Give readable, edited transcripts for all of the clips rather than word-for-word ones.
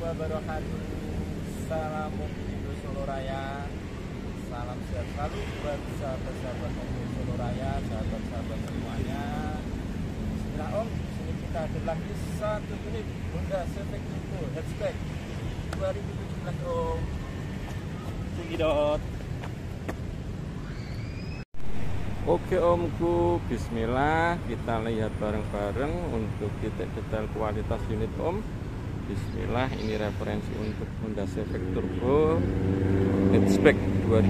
wabarakatuh. Salam Mobil Solo Raya. Salam sehat selalu buat sahabat-sahabat Mobil Solo Raya, sahabat-sahabat semuanya. Bismillah Om, sini kita ada lagi satu unit Honda Civic Turbo hatchback 2017 Om. Cekidot. Oke omku, bismillah, kita lihat bareng-bareng untuk titik detail kualitas unit om. Bismillah, ini referensi untuk Honda Civic Turbo hatchback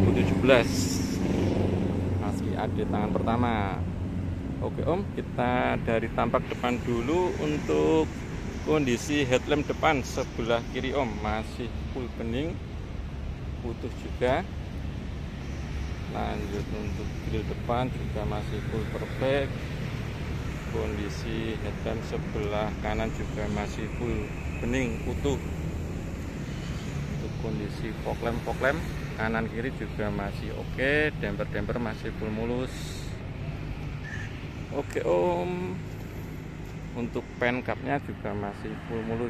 2017, masih ada tangan pertama. Oke om, kita dari tampak depan dulu. Untuk kondisi headlamp depan sebelah kiri om masih full bening, utuh juga. Lanjut untuk grill depan juga masih full perfect. Kondisi headlamp sebelah kanan juga masih full bening, utuh. Untuk kondisi fog lamp kanan kiri juga masih oke. Damper masih full mulus. Oke om, untuk pen cupnya juga masih full mulus.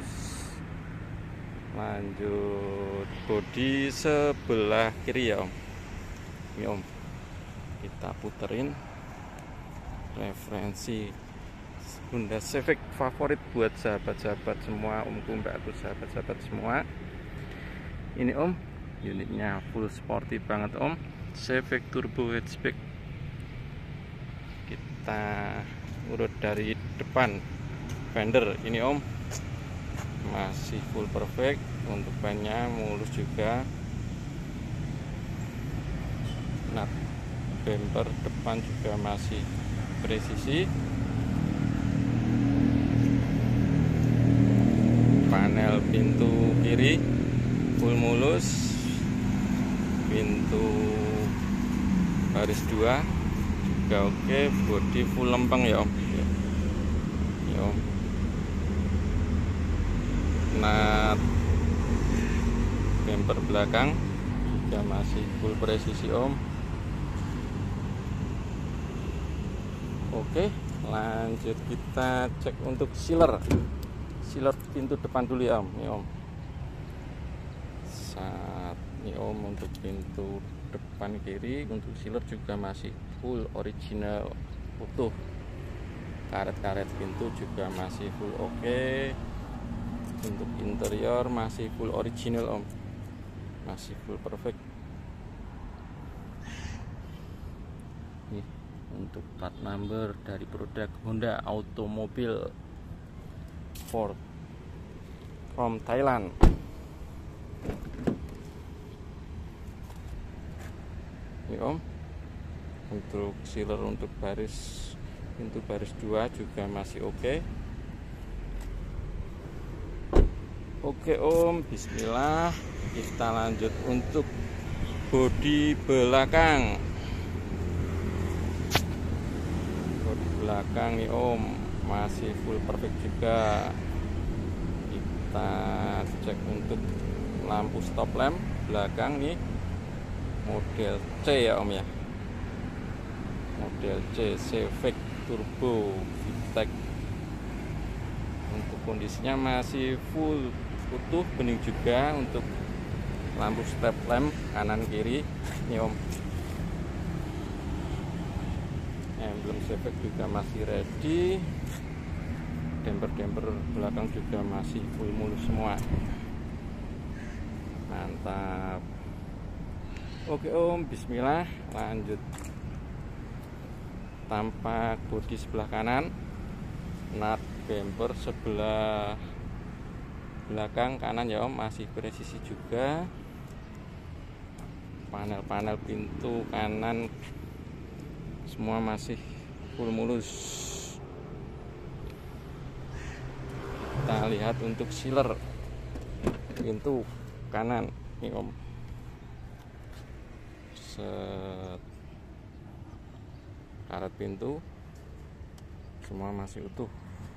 Lanjut bodi sebelah kiri ya om. Ini om, kita puterin referensi Honda Civic favorit buat sahabat-sahabat semua, omku, mbakku, sahabat-sahabat semua. Ini om, unitnya full sporty banget om, Civic Turbo hatchback. Kita urut dari depan. Fender ini om masih full perfect, untuk bannya mulus juga. Nah, bumper depan juga masih presisi. Panel pintu kiri full mulus. Pintu baris 2 juga oke. Bodi full lempeng ya om. Ya om. Nah, bumper belakang juga masih full presisi om. Oke, lanjut kita cek untuk sealer pintu depan dulu ya om. Ini om, ini om, untuk pintu depan kiri untuk sealer juga masih full original, utuh. Karet-karet pintu juga masih full oke. Untuk interior masih full original om, masih full perfect. Nih, untuk plat number dari produk Honda Automobile Ford from Thailand. Ini om, untuk sealer untuk pintu baris 2 juga masih oke. Oke om, bismillah, kita lanjut untuk bodi belakang. Belakang nih om masih full perfect juga. Kita cek untuk lampu stop lamp belakang nih, model C ya om ya, model C Civic Turbo VTEC. Untuk kondisinya masih full utuh, bening juga. Untuk lampu step lamp kanan kiri nih om, emblem Civic juga masih ready. Damper belakang juga masih full mulus semua. Mantap. Oke om, bismillah, lanjut. Tampak bodi sebelah kanan, nut bumper sebelah belakang kanan ya om masih presisi juga. Panel pintu kanan semua masih full mulus. Kita lihat untuk sealer pintu kanan ini om, karet pintu semua masih utuh.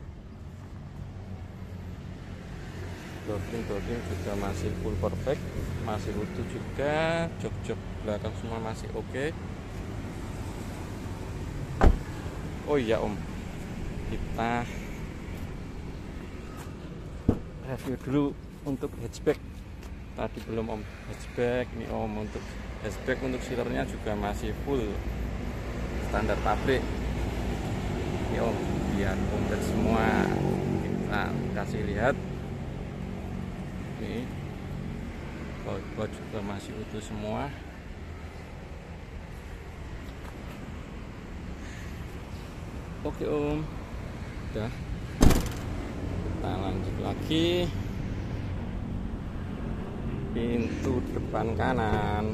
Doorkring juga masih full perfect, masih utuh juga. Jok belakang semua masih oke. Oh iya om, kita review dulu untuk hatchback tadi belum om. Hatchback ini om, untuk hatchback untuk sealernya juga masih full standar pabrik ini om, biar komplit semua. Kita kasih lihat nih, baut juga masih utuh semua. Oke om, udah, kita lanjut lagi. Pintu depan kanan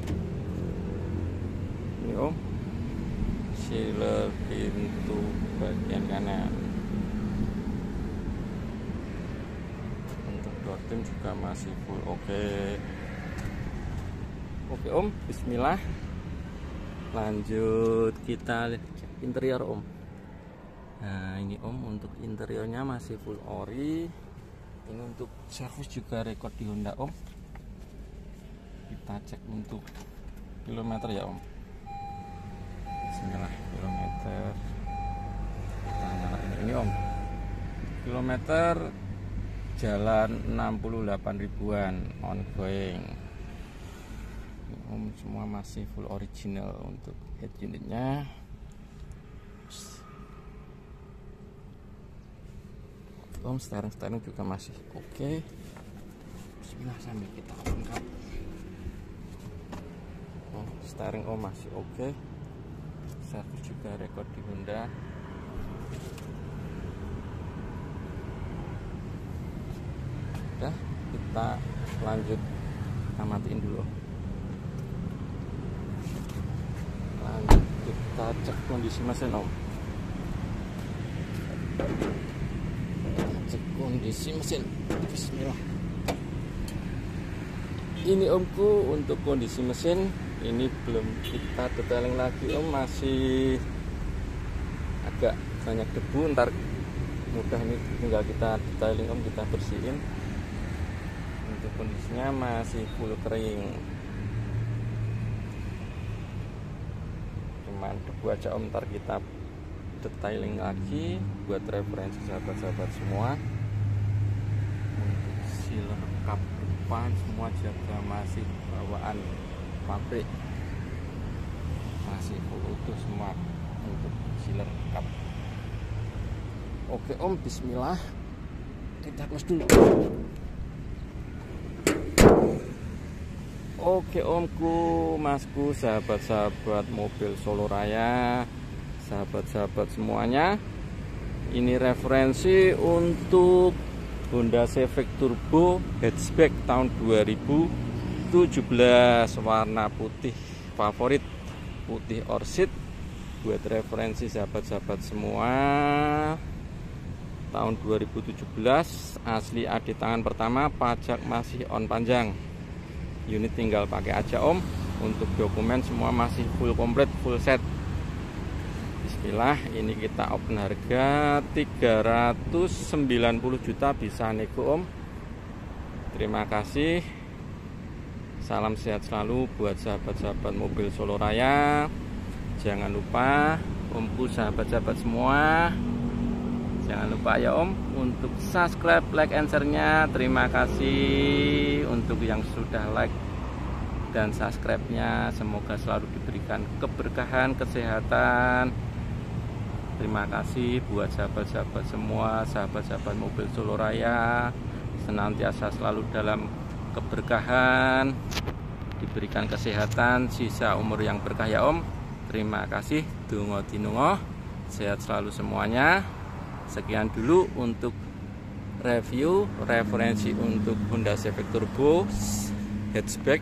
ini om, sealer pintu bagian kanan. Untuk door trim juga masih full. Oke om, bismillah, lanjut kita cek interior om. Nah ini om, untuk interiornya masih full ori. Ini untuk servis juga rekod di Honda om. Kita cek untuk kilometer ya om. Bismillah, kilometer. Kita nyalain ini om. Kilometer jalan 68 ribuan ongoing. Ini om, semua masih full original untuk head unitnya. Om, steering juga masih oke. Bismillah, sambil kita open kap. Oh, steering om masih oke. Servis juga rekod di Honda. Udah, kita lanjut, kita matiin dulu. Lanjut kita cek kondisi mesin om. Cek kondisi mesin. Bismillah. Ini omku untuk kondisi mesin. Ini belum kita detailing lagi om, masih agak banyak debu. Ntar mudah ini tinggal kita detailing om, kita bersihin. Untuk kondisinya masih full kering, cuman debu aja om. Ntar kita detailing lagi buat referensi sahabat-sahabat semua. Untuk sealer kap depan semua juga masih bawaan pabrik, masih full utuh semua untuk sealer kap. Oke om, bismillah, kita close dulu. Oke omku, masku, sahabat-sahabat mobil Solo Raya, sahabat-sahabat semuanya, ini referensi untuk Honda Civic Turbo hatchback tahun 2017, warna putih favorit, putih orsid. Buat referensi sahabat-sahabat semua, tahun 2017, asli AD tangan pertama, pajak masih on panjang. Unit tinggal pakai aja om. Untuk dokumen semua masih full komplit, full set. Bismillah, ini kita open harga 390 juta, bisa nego om. Terima kasih. Salam sehat selalu buat sahabat-sahabat mobil Solo Raya. Jangan lupa omku, sahabat-sahabat semua, jangan lupa ya om untuk subscribe, like, and share-nya. Terima kasih untuk yang sudah like dan subscribe-nya. Semoga selalu diberikan keberkahan, kesehatan. Terima kasih buat sahabat-sahabat semua, sahabat-sahabat mobil Solo Raya, senantiasa selalu dalam keberkahan, diberikan kesehatan, sisa umur yang berkah ya om. Terima kasih, dongo dinungo, sehat selalu semuanya. Sekian dulu untuk review referensi untuk Honda Civic Turbo hatchback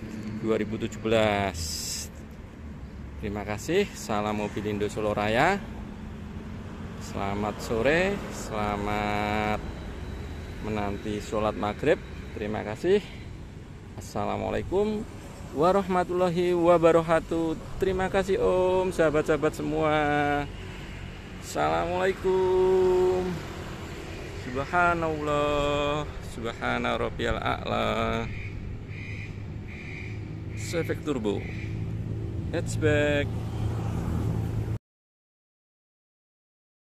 2017. Terima kasih. Salam Mobilindo Solo Raya. Selamat sore, selamat menanti sholat maghrib. Terima kasih. Assalamualaikum warahmatullahi wabarakatuh. Terima kasih om, sahabat-sahabat semua. Assalamualaikum. Subhanallah, subhana rabbiyal a'la. Civic Turbo hatchback